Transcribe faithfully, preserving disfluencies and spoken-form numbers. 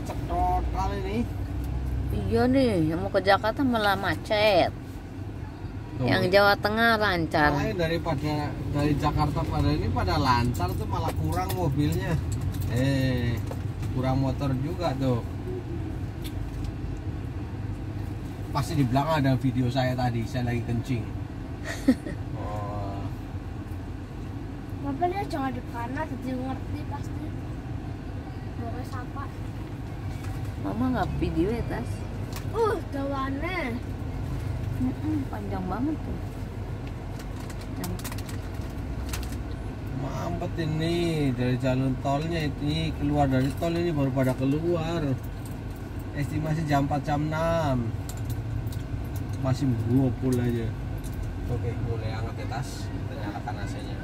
macet total ini. Iya nih, yang mau ke Jakarta malah macet. Tuh. Yang Jawa Tengah lancar. Malah daripada dari Jakarta pada ini pada lancar tuh malah kurang mobilnya. Eh, kurang motor juga tuh. Pasti di belakang ada video saya tadi, saya lagi kencing. Oh. Bapak dia jangan di kanan, jadi ngerti pasti. Boleh sapa. Mama nggak video ya tas? Uh, dawane. Mm-mm, panjang banget tuh. Yang Mampet ini dari jalur tolnya ini keluar dari tol ini baru pada keluar. Estimasi jam empat jam enam. Masih ngumpul aja. Oke, mulai angkat ya tas. Kita nyalakan A C-nya.